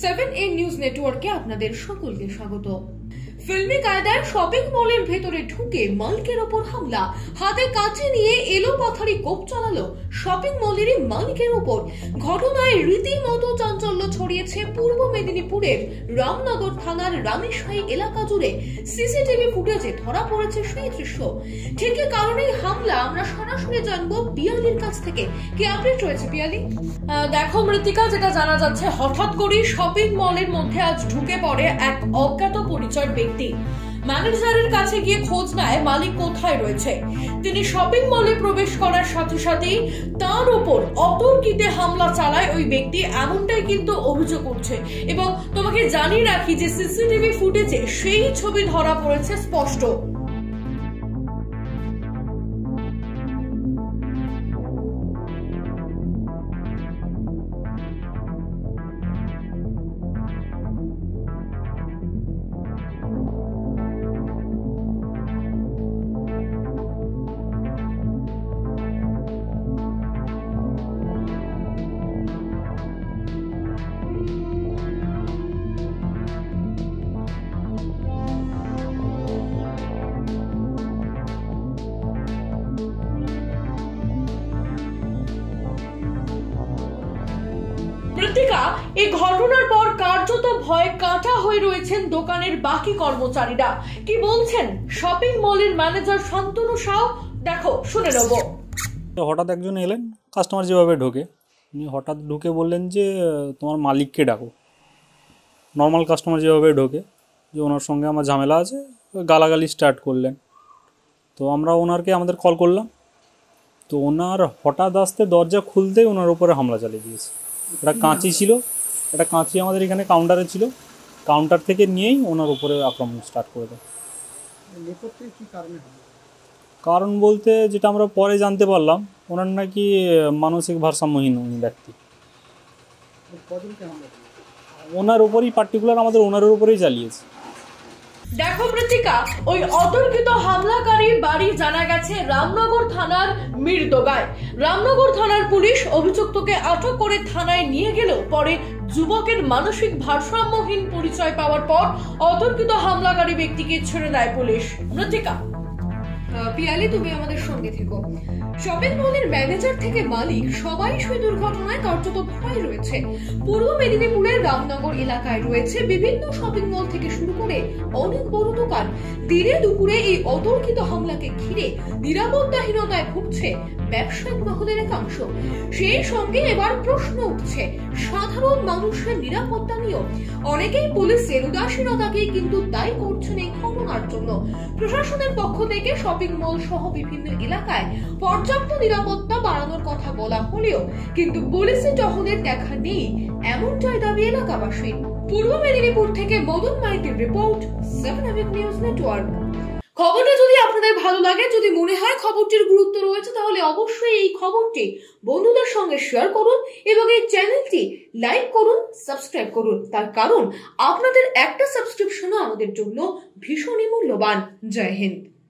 7A news নেটওয়ার্কে আপনাদের সকলকে স্বাগত। ফিল্মি কায়দায় শপিং মলের ভেতরে ঢুকে মালিকের ওপর হামলা, হাতে কাঁচি নিয়ে এলোপাথারি কোপ চালালো শপিং মলেরই মালিকের ওপর। ঘটনায় রীতিমতো চাঞ্চল্য ছড়িয়েছে পূর্ব মেদিনীপুরের রামনগর থানার রামেশাহী এলাকা জুড়ে। সিসিটিভি ফুটেজে ধরা পড়েছে সেই দৃশ্য। ঠিক কি কারণে হামলা আমরা সরাসরি জানবো পিয়ালির কাছ থেকে। কি আপডেট রয়েছে পিয়ালি? দেখো মৃত্তিকা, যেটা জানা যাচ্ছে, হঠাৎ করে শপিং মলের মধ্যে আজ ঢুকে পড়ে এক অজ্ঞাত পরিচয় ব্যক্তি। ম্যানেজারের কাছে গিয়ে খোঁজ নেয় মালিক কোথায় রয়েছে। তিনি শপিং মলে প্রবেশ করার সাথে সাথেই তার উপর অতর্কিতে হামলা চালায় ওই ব্যক্তি, এমনটাই কিন্তু অভিযোগ উঠছে। এবং তোমাকে জানিয়ে রাখি যে সিসিটিভি ফুটেজে সেই ছবি ধরা পড়েছে স্পষ্ট। মৃত্তিকা, এই ঘটনার পর কার্যত ভয়ে কাঁটা হয়ে রয়েছেন দোকানের বাকি কর্মচারীরা। কি বলছেন শপিং মলের ম্যানেজার শান্তনু সাউ, দেখো শুনে নেব। হঠাৎ একজন এলেন, কাস্টমার যেভাবে ঢোকে উনি হঠাৎ ঢুকে বললেন যে তোমার মালিককে ডাকো। নর্মাল কাস্টমার যেভাবে ঢোকে, যে ওনার সঙ্গে আমার ঝামেলা আছে, গালাগালি স্টার্ট করলেন। তো আমরা ওনারকে আমাদের কল করলাম। তো ওনার হঠাৎ আসতে দরজা খুলতেই ওনার উপরে হামলা চালিয়ে দিয়েছে। একটা কাঁচি ছিল, একটা কাঁচি আমাদের এখানে কাউন্টারে ছিল, কাউন্টার থেকে নিয়েই ওনার উপরে আক্রমণ স্টার্ট করে দেয়। কারণ বলতে যেটা আমরা পরে জানতে পারলাম, ওনার নাকি মানসিক ভারসাম্যহীন উনি ব্যক্তি। ওনার উপরেই পার্টিকুলার আমাদের ওনারের উপরেই চালিয়েছে। দেখো মৃত্তিকা, ওই অতর্কিত হামলাকারীর বাড়ি জানা গেছে রামনগর থানার মিরদোগায়। রামনগর থানার পুলিশ অভিযুক্তকে আটক করে থানায় নিয়ে গেলেও পরে যুবকের মানসিক ভারসাম্যহীন পরিচয় পাওয়ার পর অতর্কিত হামলাকারী ব্যক্তিকে ছেড়ে দেয় পুলিশ। মৃত্তিকা, পিয়ালি তুমি আমাদের সঙ্গে থেকো। শপিং মলের ম্যানেজার থেকে মালিক সবাই সেই দুর্ঘটনায় কার্যত ভয় রয়েছে। পূর্ব মেদিনীপুরের রামনগর এলাকায় রয়েছে বিভিন্ন শপিং মল থেকে শুরু করে অনেক বড় দোকান। দিনে দুপুরে এই অতর্কিত হামলাকে ঘিরে নিরাপত্তাহীনতায় ভুগছে ব্যবসায়িক মহলের একাংশ। সেই সঙ্গে এবার প্রশ্ন উঠছে সাধারণ মানুষের নিরাপত্তা নিয়েও। অনেকেই পুলিশের উদাসীনতাকেই কিন্তু দায়ী করছেন এই ঘটনার জন্য। প্রশাসনের পক্ষ থেকে শপিং মল সহ বিভিন্ন এলাকায় পর্যাপ্ত নিরাপত্তা বাড়ানোর কথা বলা হলেও কিন্তু পুলিশি টহলের দেখা নেই, এমনটাই দাবি এলাকাবাসীর। পূর্ব মেদিনীপুর থেকে মদন মাইতির রিপোর্ট, 7A নিউজ নেটওয়ার্ক। খবরটা যদি আপনাদের ভালো লাগে, যদি মনে হয় খবরটির গুরুত্ব রয়েছে, তাহলে অবশ্যই এই খবরটি বন্ধুদের সঙ্গে শেয়ার করুন এবং এই চ্যানেলটি লাইক করুন, সাবস্ক্রাইব করুন। তার কারণ আপনাদের একটা সাবস্ক্রিপশনও আমাদের জন্য ভীষণই মূল্যবান। জয় হিন্দ।